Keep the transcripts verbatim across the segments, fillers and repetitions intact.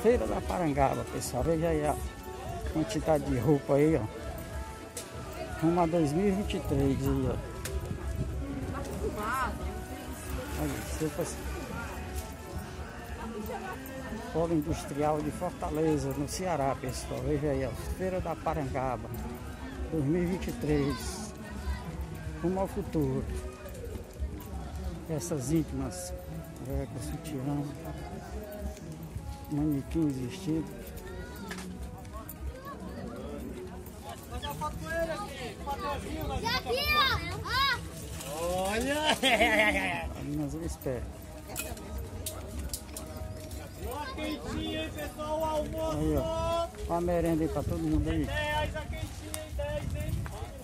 Feira da Parangaba, pessoal. Veja aí a quantidade de roupa aí, ó. Rumo a dois mil e vinte e três aí, ó. Olha, roupas. Polo Industrial de Fortaleza, no Ceará, pessoal. Veja aí, ó. Feira da Parangaba, dois mil e vinte e três. Rumo ao futuro. Essas íntimas, cueca, sutiã, manequins, vestidos. Olha! Mas eu espero. Uma quentinha, hein, pessoal? O almoço! Aí, ó. Uma merenda aí pra todo mundo aí. dez reais a quentinha, hein? dez, hein?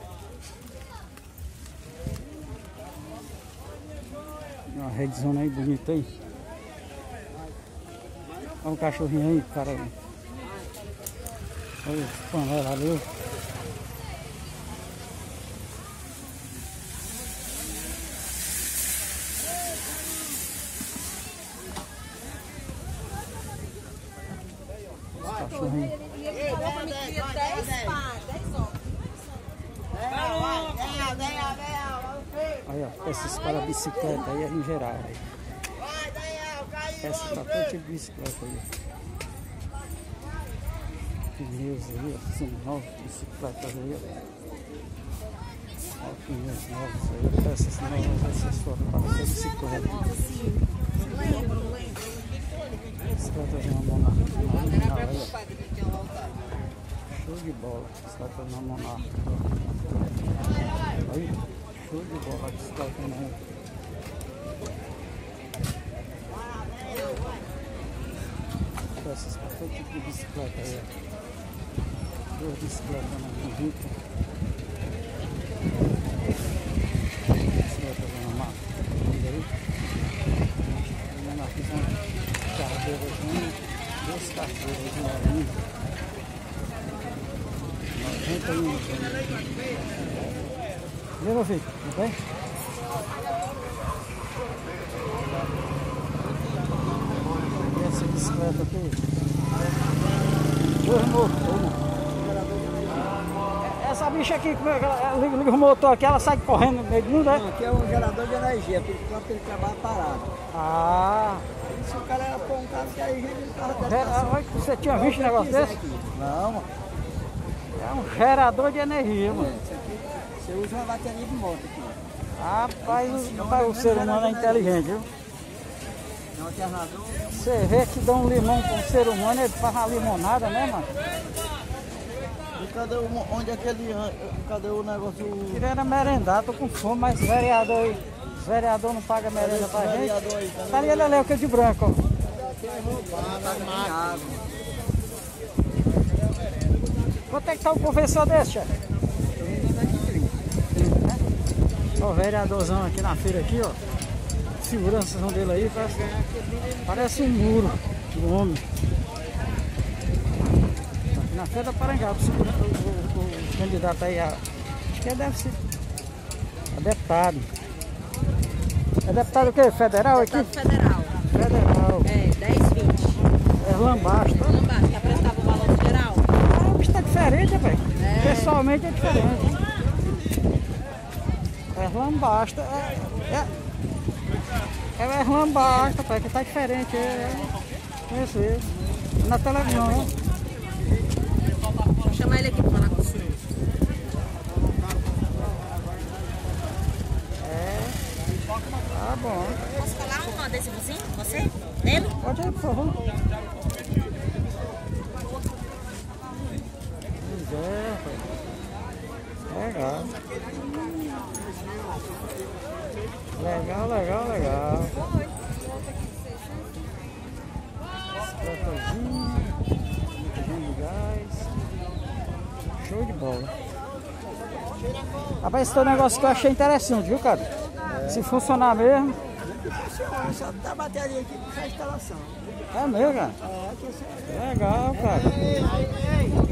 Uma redezona aí bonita aí. Olha o cachorrinho aí, cara. Olha o panela ali. Os cachorrinhos. Aí, ó, esses para bicicleta aí é em geral. Aí. Essa tá todo tipo de bicicleta aí. Pneus aí, ó, são novos bicicletas aí, ó. Ó, pneus novos aí, peças novas, essas foram para essa bicicleta. Bicicletas na Monarca. Aí, ó. Show de bola, bicicleta na Monarca. Aí, show de bola, bicicleta na Monarca. Peças para todo tipo de bicicleta aí, ó. Duas bicicletas na bonita. Bicicleta na marca. Aí. Na marquinha, carteiras, duas carteiras de marinho. noventa e um. E aí, meu filho? Tudo bem? E essa bicicleta aqui? Dois motores. Essa bicha aqui, como é que ela liga, liga o motor aqui, ela sai correndo no meio do mundo, né? Não, aqui é um gerador de energia, por enquanto ele trabalha parado. Ah! E se o cara pôr um carro que aí ele carro Gera, você tinha visto um negócio desse? aqui. Não, mano. É um gerador de energia, mano. Isso aqui, você usa uma bateria de moto aqui. Rapaz, o, rapaz, o ser humano é inteligente, viu? É um alternador. Você vê que dá um limão com o ser humano, ele faz uma limonada, né, mano? E cadê o, onde é que ele, cadê o negócio? Querendo merendar, tô com fome, mas vereador aí, os vereador não paga merenda pra gente. Vereador aí, Tá ali, ele ali, o que é de branco, ó. Tá Quanto é que tá o professor desse, chefe? Ó, o vereadorzão aqui na feira aqui, ó. Seguranças dele aí, parece, parece um muro do homem. Aqui na feira da Parangaba, o, o, o, o candidato aí, a, acho que deve ser a deputado. É deputado o quê? Federal aqui? Deputado federal. Federal. É, dez, vinte. É lambasta. Não basta, que apresentava o balanço geral. Ah, o bicho tá diferente, velho. É. Pessoalmente é diferente. É lambasta. É, é, é lambasta, pai, que tá diferente. É, é isso aí. Na televisão, né? Vou chamar ele aqui pra falar com o senhor. É. Tá bom. Posso falar um adesivozinho com você? Nele? Pode ir, por favor. Pois é, pai. Legal. Legal, legal, legal. Bicicletazinha, botijão de gás. Show de bola. Rapaz, esse teu negócio que eu achei interessante, viu, cara? É. Se funcionar mesmo. Funciona, só dá bateria aqui para a instalação. É mesmo, cara? É, aqui é Legal, cara. Ei, ei, ei.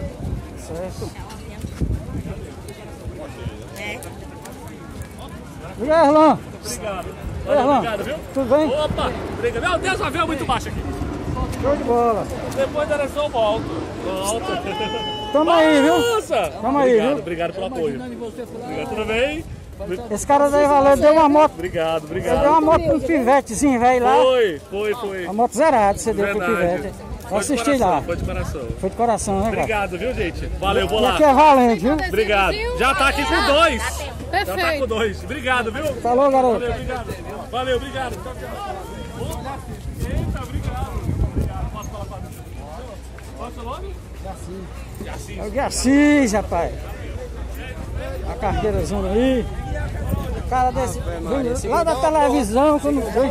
Certo. É. E aí, Erlan? Obrigado. E aí, Valeu, Erlan? obrigado, viu? Tudo bem? Opa, obrigado. Meu Deus, o avião é muito baixo aqui. Show de bola. Depois da eleição eu volto. Volto. Tamo aí, viu? Nossa! Tamo aí, Obrigado, viu? obrigado pelo apoio. Obrigado, tudo bem? Esse cara daí valeu, deu uma moto. Obrigado, Você deu uma obrigado. moto pra um pivetezinho velho lá. Foi, foi, foi. A moto zerada você deu pro Verdade. pivete. Eu Foi de assisti coração, lá. Foi de coração. Foi de coração, né, cara? Obrigado, viu, gente? Valeu, vou E lá. aqui é valente, viu? Obrigado. Já tá aqui com dois. Já tá com Perfeito. dois. Obrigado, viu? Falou, garoto. Valeu, obrigado. Valeu, obrigado. Tchau, tchau. Eita, obrigado. Obrigado. Posso falar pra você? Qual é o seu nome? Jaci. É o Guiacis, rapaz. A carteira zona aí. O cara desse. Vem lá da televisão, quando vem.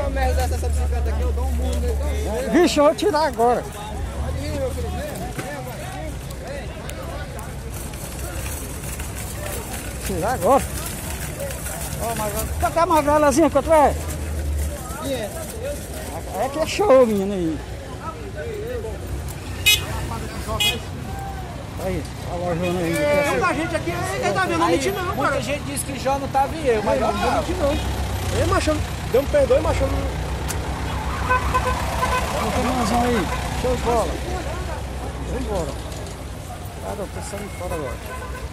Vixe, eu vou tirar agora. Tirar agora. Ó, Magrela. Cadê a magrelazinha? Quanto é? É que é show, menino aí. Aí, a lojona aí. Muita gente aqui, ele tá vendo, não menti não, Muita cara. gente disse que Jó não tava em eu, mas Não, não não tava. menti não. Ei, machão, deu um perdoe, machão. Olha o caminhãozão aí. Show de bola. Vamos embora. Cara, eu tô saindo fora agora.